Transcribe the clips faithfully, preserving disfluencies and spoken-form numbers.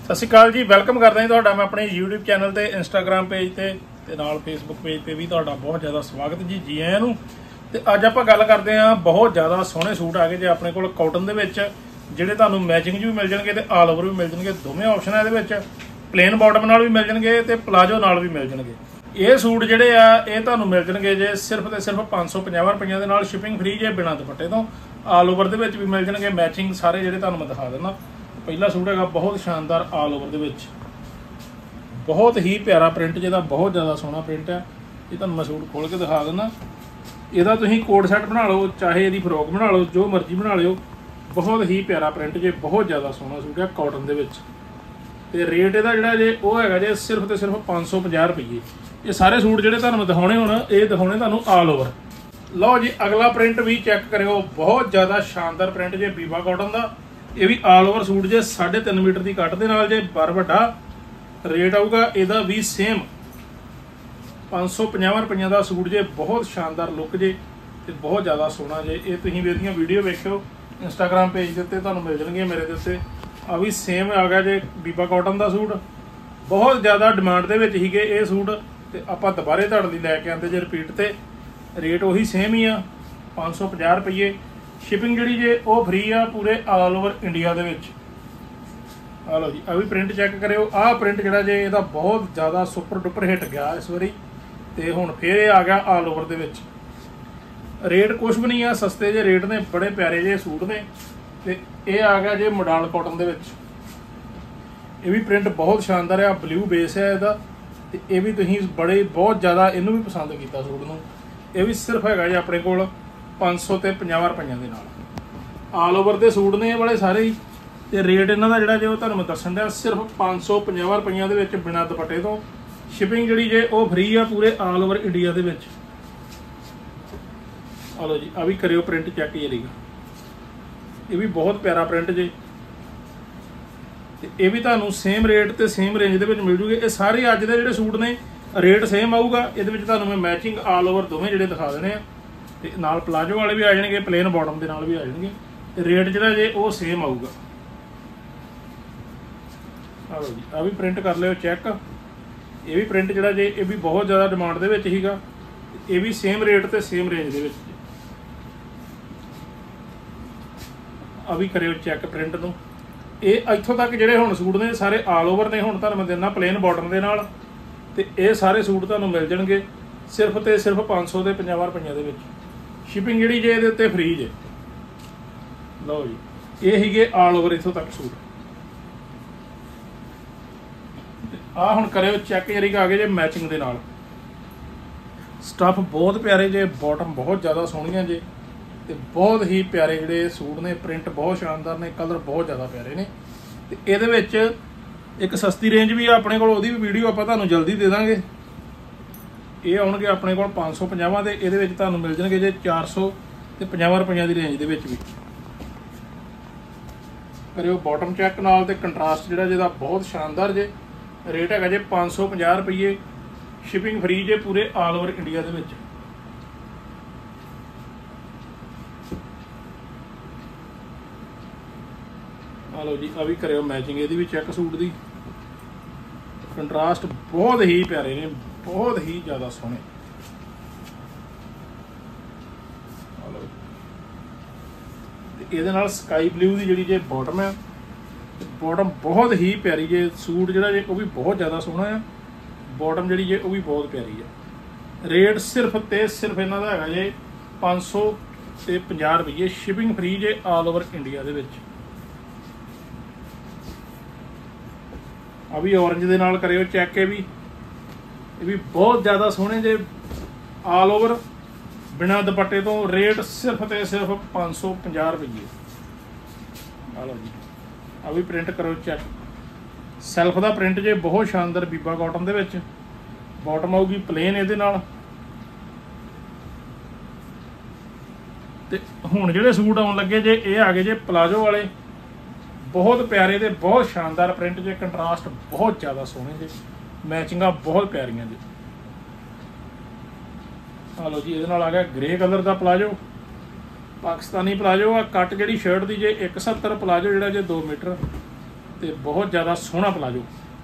सत श्री अकाल जी, वेलकम करदा जी तुहाडा मैं अपने यूट्यूब चैनल ते इंस्टाग्राम पेज ते ते नाल फेसबुक पेज ते भी तुहाडा बहुत ज़्यादा स्वागत जी जी आयां नूं। ते अज आपां गल करदे हां बहुत ज़्यादा सोहणे सूट आ गए जे अपने कोल कॉटन दे विच, जिहड़े तुहानूं मैचिंग भी मिल जाणगे ते ऑल ओवर भी मिल जाणगे। दोवें ऑप्शन है इहदे विच, प्लेन बॉटम नाल भी मिल जाणगे ते प्लाजो नाल भी मिल जाणगे। ये सूट जिहड़े आ ये तुहानूं मिल जाणगे जे सिर्फ ते सिर्फ पाँच सौ पचास रुपइਆਂ दे नाल, शिपिंग फ्री जे बिना दुपट्टे तो। ऑल ओवर दे विच भी मिल जाणगे मैचिंग सारे जिहड़े तुहानूं मैं दिखा दिंदा। पहला सूट है बहुत शानदार ऑल ओवर दे विच, बहुत ही प्यारा प्रिंट जिहदा, बहुत ज़्यादा सोहना प्रिंट है। ये तुहानूं मैं सूट खोल के दिखा दिंदा। इहदा तुसीं कोट सैट बना लो, चाहे इहदी फ्रॉक बना लो, जो मर्जी बना लिओ। बहुत ही प्यारा प्रिंट जे, बहुत ज़्यादा सोहना सूट है कॉटन दे विच। ते रेट इहदा जिहड़ा जे वो हैगा जे सिर्फ ते सिर्फ पाँच सौ पचास रुपये। ये सारे सूट जिहड़े तुहानूं दिखाने हुण ये दिखाने तुहानूं ऑल ओवर। लो जी अगला प्रिंट भी चैक करिओ, बहुत ज़्यादा शानदार प्रिंट जे बीबा कॉटन का। ये भी ऑल ओवर सूट जे साढ़े तीन मीटर की कट दे नाल जे बर वड्डा। रेट आऊगा इहदा भी सेम पाँच सौ पचास रुपइਆਂ ਦਾ सूट जे, बहुत शानदार लुक जे ते बहुत ज़्यादा सोहना जे। ये तुसीं मेरियां वीडियो वेखिओ इंस्टाग्राम पेज के उत्ते तुहानूं मिल जाणगीਆਂ मेरे दे उत्ते। आ भी सेम आ गया जे बीबा कॉटन का सूट, बहुत ज़्यादा डिमांड दे विच सीगे ये सूट ते आपां दुबारे तुहाडे लई लैके आंदे जे रिपीट ते। रेट उही सेम ही आ पाँच सौ पचास रुपये। शिपिंग जिहड़ी जे वो फ्री आ पूरे ऑल ओवर इंडिया दे विच। आ लो जी आ भी प्रिंट चैक करिओ। आ प्रिंट जिहड़ा जे इहदा बहुत ज़्यादा सुपर डुपर हिट गया इस वारी ते हुण फिर आ गया ऑल ओवर दे विच। रेट कुछ भी नहीं आ, सस्ते जे रेट ने, बड़े प्यारे जे सूट ने। ते ये आ गया जे मॉडल कॉटन दे विच। ये भी प्रिंट बहुत शानदार है, ब्लू बेस है इहदा ते ये भी तुसीं बड़े बहुत ज़्यादा इनू भी पसंद कीता सूट नूं। ये भी सिर्फ हैगा जे अपने कोल पाँच सौ ते पचास रुपइਆਂ दे नाल। ऑल ओवर दे सूट ने ये वाले सारे ही। ते रेट इन्हां दा जिहड़ा जे तुहानूं मैं दस्सण दिया सिर्फ पाँच सौ पचास रुपइਆਂ दे विच बिना दुपट्टे तो। शिपिंग जिहड़ी जे वो फ्री आ पूरे ऑल ओवर इंडिया दे विच। आ लो जी आ भी करिओ प्रिंट चैक जरीगा। ये भी बहुत प्यारा प्रिंट जे ते ये भी तुहानूं सेम रेट ते सेम रेंज दे विच मिल जूगे। ये सारे अज दे जिहड़े सूट ने रेट सेम आऊगा। इहदे विच तुहानूं मैं मैचिंग ऑल ओवर दोवें जिहड़े दिखा देने आ ते नाल प्लाजो वाले भी आ जाणगे, प्लेन बॉटम दे नाल भी आ जाणगे। ते रेट जिहड़ा जे वो सेम आऊगा। आ लो जी आ भी प्रिंट कर लिओ चैक। ये भी प्रिंट जिहड़ा जे ये भी बहुत ज़्यादा डिमांड दे विच सीगा। ये भी सेम रेट ते सेम रेंज दे विच। आ भी करिओ चैक प्रिंट नूं। ये इत्थों तक जिहड़े हुण सूट ने सारे ऑल ओवर ने। हुण तुहानूं मैं दिंदा प्लेन बॉटम दे नाल ते ये सारे सूट तुहानूं मिल जाणगे सिर्फ ते सिर्फ पाँच सौ ते पचास रुपइਆਂ दे विच। शिपिंग जिहड़ी जे इहदे उत्ते फ्री जे। लो जी ये सीगे ऑल ओवर इत्थों तक सूट। आ हुण करिओ चैक जरी आ गए जे मैचिंग दे नाल। स्टफ बहुत प्यारे जे, बॉटम बहुत ज़्यादा सोहणियां जे ते बहुत ही प्यारे जिहड़े सूट ने। प्रिंट बहुत शानदार ने, कलर बहुत ज़्यादा प्यारे ने। ते इहदे विच एक सस्ती रेंज भी अपने कोल, ओहदी भी वीडियो आपां तुहानूं जल्दी दे दांगे। ये आउणगे अपने कोल पाँच सौ पचास दे। इहदे विच तुहानूं मिल जाणगे जे चार सौ ते पचास रुपइਆਂ दी रेंज दे विच भी। करिओ बॉटम चैक नाल ते कंट्रास्ट जिहड़ा जिहदा बहुत शानदार जे। रेट है जे पाँच सौ पचास रुपये। शिपिंग फ्री जे पूरे ऑल ओवर इंडिया दे विच। आ लो जी आ भी करिओ मैचिंग इहदी भी चैक सूट दी। कंट्रास्ट बहुत ही प्यारे ने, बहुत ही ज़्यादा सोहने। इहदे नाल स्काई ब्लू दी जिहड़ी जे बॉटम है, बॉटम बहुत ही प्यारी जे। सूट जिहड़ा जे वो भी बहुत ज़्यादा सोहना है। बॉटम जिहड़ी जे वो भी बहुत प्यारी है। रेट सिर्फ ते सिर्फ इन्हां दा हैगा जे पाँच सौ ते पचास रुपये। शिपिंग फ्री जे ऑल ओवर इंडिया दे विच। अभी ऑरेंज दे नाल करिओ चैक। ये भी ये भी बहुत ज़्यादा सोहने जे, ऑल ओवर बिना दुपट्टे तो। रेट सिर्फ ते सिर्फ पाँच सौ पचास रुपये। आ लो जी आ भी प्रिंट करो चैक। सैल्फ का प्रिंट जे, बहुत शानदार बीबा कॉटन दे विच। बॉटम आऊगी प्लेन इहदे नाल। ते हुण जिहड़े सूट आउण लगे जे ये आ गए जे प्लाजो वाले। बहुत प्यारे ते बहुत शानदार प्रिंट जे, कंट्रास्ट बहुत ज़्यादा सोहने जे, मैचिंगां बहुत प्यारियां जे। आ लो जी इहदे नाल आ गया ग्रे कलर का प्लाजो। पाकिस्तानी प्लाजो आ। कट जिहड़ी शर्ट दी जे एक सत्तर, प्लाजो जिहड़ा जे दो मीटर। ਤੇ ਬਹੁਤ ਜ਼ਿਆਦਾ ਸੋਹਣਾ ਪਲਾਜੋ।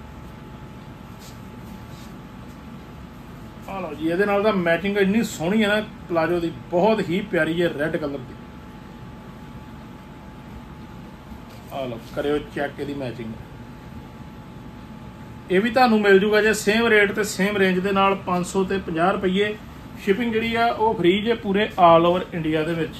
ਆ ਲਓ ਜੀ, ਇਹਦੇ ਨਾਲ ਤਾਂ ਮੈਚਿੰਗ ਇੰਨੀ ਸੋਹਣੀ ਹੈ ਨਾ ਪਲਾਜੋ ਦੀ, ਬਹੁਤ ਹੀ ਪਿਆਰੀ ਹੈ ਰੈੱਡ ਕਲਰ ਦੀ। ਆ ਲਓ ਕਰਿਓ ਚੈੱਕ ਇਹਦੀ ਮੈਚਿੰਗ। ਇਹ ਵੀ ਤੁਹਾਨੂੰ ਮਿਲ ਜੂਗਾ ਜੇ ਸੇਮ ਰੇਟ ਤੇ ਸੇਮ ਰੇਂਜ ਦੇ ਨਾਲ ਪੰਜ ਸੌ ਤੇ ਪੰਜਾਹ ਰੁਪਈਏ। ਸ਼ਿਪਿੰਗ ਜਿਹੜੀ ਆ ਉਹ ਫ੍ਰੀ ਜੇ ਪੂਰੇ ਆਲ ਓਵਰ ਇੰਡੀਆ ਦੇ ਵਿੱਚ।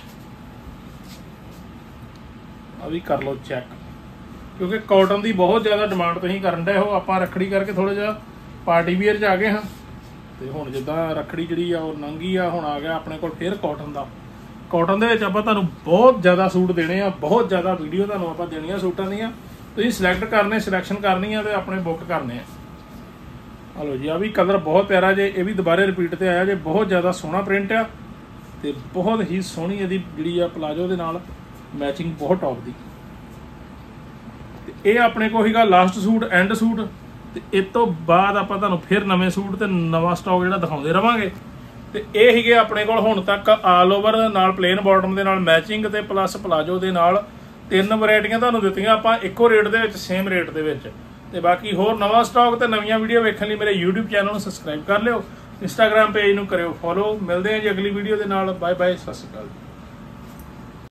ਆ ਵੀ ਕਰ ਲਓ ਚੈੱਕ, ਕਿਉਂਕਿ ਕਾਟਨ ਦੀ ਬਹੁਤ ਜ਼ਿਆਦਾ ਡਿਮਾਂਡ ਤੁਸੀਂ ਕਰਨ ਡਏ ਹੋ। ਆਪਾਂ ਰੱਖੜੀ ਕਰਕੇ ਥੋੜਾ ਜਿਹਾ ਪਾਰਟੀ ਵੀਅਰ 'ਚ ਆ ਗਏ ਹਾਂ, ਤੇ ਹੁਣ ਜਿੱਦਾਂ ਰੱਖੜੀ ਜਿਹੜੀ ਆ ਉਹ ਲੰਘੀ ਆ, ਹੁਣ ਆ ਗਿਆ ਆਪਣੇ ਕੋਲ ਫਿਰ ਕਾਟਨ ਦਾ। ਕਾਟਨ ਦੇ ਵਿੱਚ ਆਪਾਂ ਤੁਹਾਨੂੰ ਬਹੁਤ ਜ਼ਿਆਦਾ ਸੂਟ ਦੇਣੇ ਆ, ਬਹੁਤ ਜ਼ਿਆਦਾ ਵੀਡੀਓ ਤੁਹਾਨੂੰ ਆਪਾਂ ਦੇਣੀਆਂ ਸੂਟਾਂ ਦੀਆਂ। ਤੁਸੀਂ ਸਿਲੈਕਟ ਕਰਨੇ, ਸਿਲੈਕਸ਼ਨ ਕਰਨੀ ਆ ਤੇ ਆਪਣੇ ਬੁੱਕ ਕਰਨੇ ਆ। ਹਲੋ ਜੀ, ਆ ਵੀ ਕਲਰ ਬਹੁਤ ਪਿਆਰਾ ਜੇ, ਇਹ ਵੀ ਦੁਬਾਰੇ ਰਿਪੀਟ ਤੇ ਆਇਆ ਜੇ। ਬਹੁਤ ਜ਼ਿਆਦਾ ਸੋਹਣਾ ਪ੍ਰਿੰਟ ਆ ਤੇ ਬਹੁਤ ਹੀ ਸੋਹਣੀ ਇਹਦੀ ਜਿਹੜੀ ਆ ਪਲਾਜੋ ਦੇ ਨਾਲ ਮੈਚਿੰਗ, ਬਹੁਤ ਟੌਪ ਦੀ। ਤੇ ਇਹ ਆਪਣੇ ਕੋਲ ਸੀਗਾ ਲਾਸਟ ਸੂਟ, ਐਂਡ ਸੂਟ। ਤੇ ਇਸ ਤੋਂ ਬਾਅਦ ਆਪਾਂ ਤੁਹਾਨੂੰ ਫਿਰ ਨਵੇਂ ਸੂਟ ਤੇ ਨਵਾਂ ਸਟਾਕ ਜਿਹੜਾ ਦਿਖਾਉਂਦੇ ਰਵਾਂਗੇ। ਤੇ ਇਹ ਸੀਗੇ ਆਪਣੇ ਕੋਲ ਹੁਣ ਤੱਕ ਆਲ ਓਵਰ ਨਾਲ ਪਲੇਨ ਬਾਟਮ ਦੇ ਨਾਲ ਮੈਚਿੰਗ ਤੇ ਪਲੱਸ ਪਲਾਜੋ ਦੇ ਨਾਲ ਤਿੰਨ ਵੈਰਾਈਟੀਆਂ ਤੁਹਾਨੂੰ ਦਿੱਤੀਆਂ ਆਪਾਂ ਇੱਕੋ ਰੇਟ ਦੇ ਵਿੱਚ, ਸੇਮ ਰੇਟ ਦੇ ਵਿੱਚ। ਤੇ ਬਾਕੀ ਹੋਰ ਨਵਾਂ ਸਟਾਕ ਤੇ ਨਵੀਆਂ ਵੀਡੀਓ ਵੇਖਣ ਲਈ ਮੇਰੇ YouTube ਚੈਨਲ ਨੂੰ ਸਬਸਕ੍ਰਾਈਬ ਕਰ ਲਿਓ, ਇੰਸਟਾਗ੍ਰਾਮ ਪੇਜ ਨੂੰ ਕਰਿਓ ਫੋਲੋ। ਮਿਲਦੇ ਹਾਂ ਜੀ ਅਗਲੀ ਵੀਡੀਓ ਦੇ ਨਾਲ। ਬਾਏ ਬਾਏ, ਸਤਿ ਸ਼੍ਰੀ ਅਕਾਲ।